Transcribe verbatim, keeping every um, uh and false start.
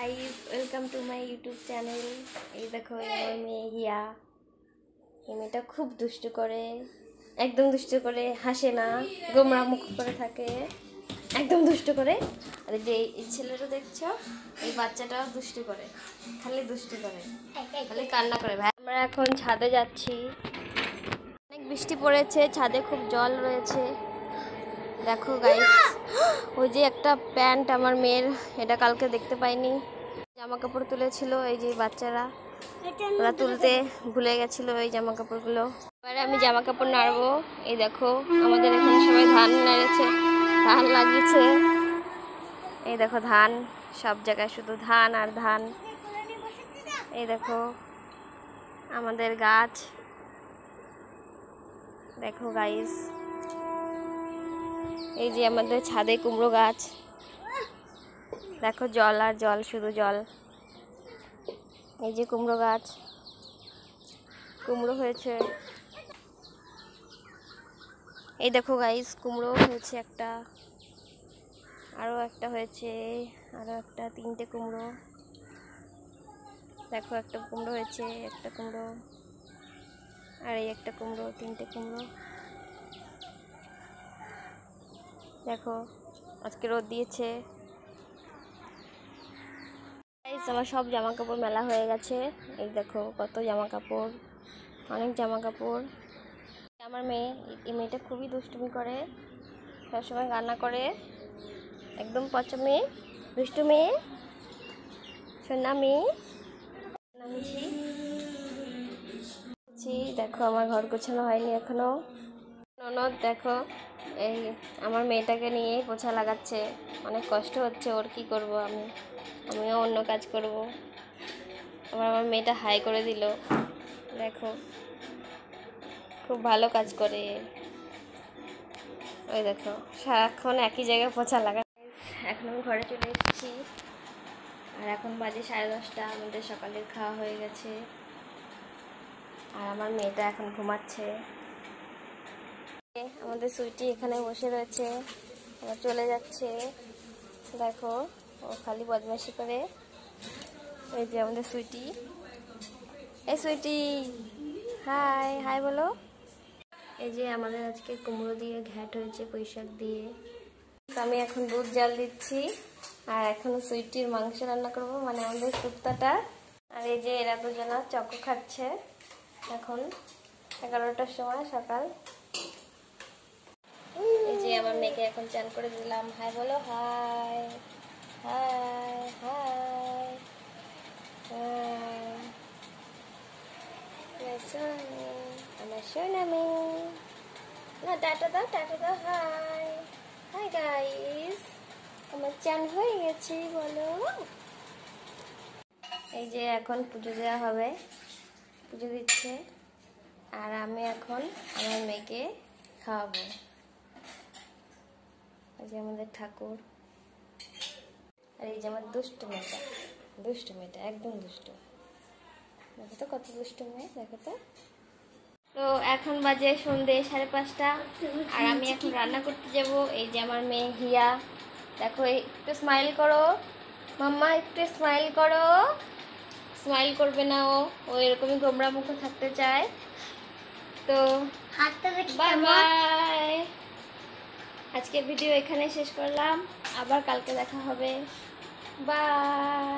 Guys, welcome to my YouTube channel. এই দেখো আমার মেয়ে হিয়া। এই মেয়েটা খুব দুষ্টু করে, একদম দুষ্টু করে, হাসে না, গোমরা মুখ করে থাকে, একদম দুষ্টু করে। আর যে এই ছেলেটা দেখছো, এই বাচ্চাটাও দুষ্টু করে, খালি দুষ্টু করে, খালি কান্না করে। ভাই আমরা এখন ছাদে যাচ্ছি, অনেক বৃষ্টি পড়েছে, ছাদে খুব জল রয়েছে। দেখো গাইস, ওই যে একটা প্যান্ট আমার মেয়ের, এটা কালকে দেখতে পাইনি, জামা কাপড় তুলেছিল এই যে বাচ্চারা, ওরা তুলতে ভুলে গেছিল এই জামা কাপড়গুলো। এবারে আমি জামা কাপড় নাড়বো। এই দেখো আমাদের এখানে সবাই ধান নাড়েছে, ধান লাগিয়েছে। এই দেখো ধান, সব জায়গায় শুধু ধান আর ধান। এই দেখো আমাদের গাছ, দেখো গাইস, এই যে আমাদের ছাদে কুমড়ো গাছ, দেখো জল আর জল, শুধু জল। এই যে কুমড়ো গাছ, কুমড়ো হয়েছে। এই দেখো গাইস, কুমড়ো হয়েছে একটা, আরও একটা হয়েছে, আরও একটা, তিনটে কুমড়ো। দেখো একটা কুমড়ো হয়েছে, একটা কুমড়ো, আর এই একটা কুমড়ো, তিনটে কুমড়ো। দেখো আজকে রোদ দিয়েছে। আমার সব জামা কাপড় মেলা হয়ে গেছে। এই দেখো কত জামা কাপড়, অনেক জামা কাপড়। আমার মেয়ে, এই মেয়েটা খুবই দুষ্টুমি করে, সবসময় কান্না করে, একদম পচা মেয়ে, দুষ্টু মেয়ে, সোনা মেয়ে। নামছি, দেখো আমার ঘর গোছানো হয়নি এখনো। ননদ দেখো, এই আমার মেয়েটাকে নিয়ে পোছা লাগাচ্ছে, অনেক কষ্ট হচ্ছে ওর, কি করব আমি, আমিও অন্য কাজ করব। আবার আমার মেয়েটা হাই করে দিল, দেখো খুব ভালো কাজ করে। ওই দেখো সারাক্ষণ একই জায়গায় পোছা লাগা। এখন আমি ঘরে চলে এসেছি, আর এখন বাজে সাড়ে দশটা। আমাদের সকালের খাওয়া হয়ে গেছে, আর আমার মেয়েটা এখন ঘুমাচ্ছে। আমাদের সুইটি এখানে বসে রয়েছে, আবার চলে যাচ্ছে। দেখো ও খালি বদমাইশি করে। এই যে আমাদের সুইটি, এই সুইটি হাই হাই বলো। এই যে আমাদের আজকে কুমড়ো দিয়ে ঘ্যাট হয়েছে, পুঁইশাক দিয়ে। আমি এখন দুধ জাল দিচ্ছি, আর এখনো সুইটির মাংস রান্না করব, মানে আমাদের কুত্তাটা। আর এই যে এরা দুজনা চকো খাচ্ছে, এখন এগারোটার সময় সকাল। এই যে আমার মেয়েকে এখন চান করে দিলাম। হাই বলো, হাই হাই হাই আমার সোনা মেয়ে, না টাটা দাও, টাটা দাও, হাই হাই গাইস, আমার চান হয়ে গেছে বলো। এই যে এখন পুজো দেওয়া হবে, পুজো দিচ্ছে, আর আমি এখন আমার মেয়েকে খাওয়াবো। এই যে আমাদের ঠাকুর, আর এই যে আমার দুষ্টু মেয়েটা, দুষ্টু মেয়েটা একদম দুষ্টু, দেখো তো কত দুষ্টু মেয়ে, দেখো তো। তো এখন বাজে সন্ধ্যে সাড়ে পাঁচটা, আর আমি এখন রান্না করতে যাব। এই যে আমার মেয়ে হিয়া, দেখো একটু স্মাইল করো মাম্মা, একটু স্মাইল করো। স্মাইল করবে না ও, ও এরকমই গোমরা মুখে থাকতে চায়। তো বাই বাই, আজকের ভিডিও এখানে শেষ করলাম, আবার কালকে দেখা হবে, বাই।